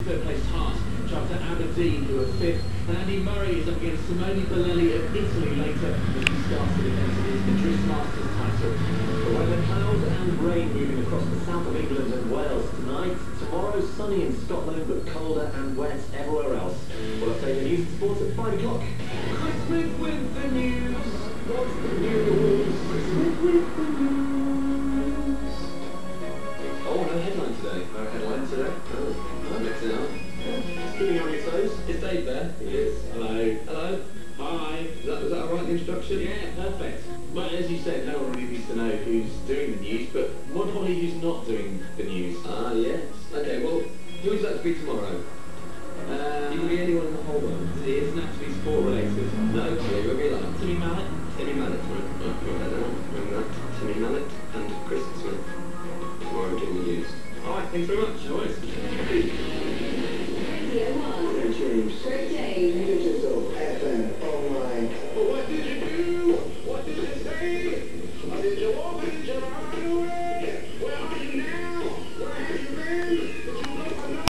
Third place Hart, after Aberdeen, who are fifth, and Andy Murray is up against Simone Bolelli of Italy later as he starts the defence of his Madrid Masters title. The weather, clouds and rain moving across the south of England and Wales tonight. Tomorrow, sunny in Scotland, but colder and wet everywhere else. We'll update the news and sports at 5 o'clock. Chris Smith with the news. What's the news? Chris Smith with the news. Oh, no headline today. No headline today. Oh, I'm mixing up. Keeping you on your toes. Is Dave there? He is. Hello. Hello. Hi. Was that a right introduction? Yeah, perfect. But as you said, no one really needs to know who's doing the news, but more importantly, who's not doing the news. Ah, yes. Okay, well, who would you like to be tomorrow? You can be anyone in the whole world. It doesn't have to be sport related. No, okay, whoever you like. Timmy Mallet. Timmy Mallet, right? Remember that. Remember that. Timmy Mallet and Chris Smith. Tomorrow doing the news. Alright, thanks very much. No worries. Radio 1. James. Great Dave.